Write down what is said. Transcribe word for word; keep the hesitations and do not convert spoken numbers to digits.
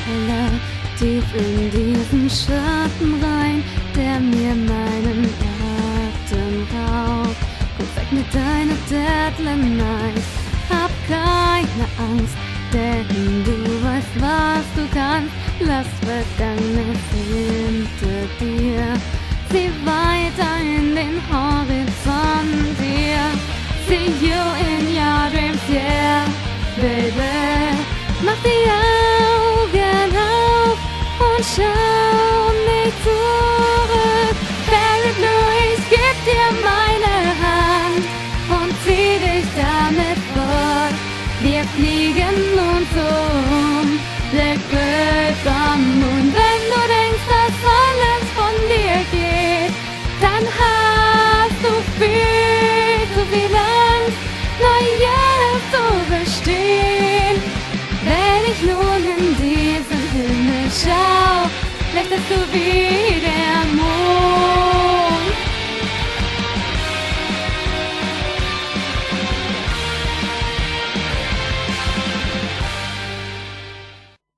Jugendkeller, tief in diesen Schatten rein, der mir meinen Atem raubt. Komm weg mit deiner Deadline Night, hab keine Angst, denn du weißt, was du kannst. Lass Vergangenes hinter dir, sieh weiter in den Horizont dir. See you in your dreams, yeah, baby. Mach die Augen auf und schau nicht zurück. Fairy Blue, ich geb dir meine Hand und zieh dich damit fort. Wir fliegen nun zum Papermoon. Wenn du denkst, dass alles von dir geht, dann hast du viel zu viel Angst, Neues zu bestehen. Wenn ich nun in diesen Himmel schau, lächelst du wie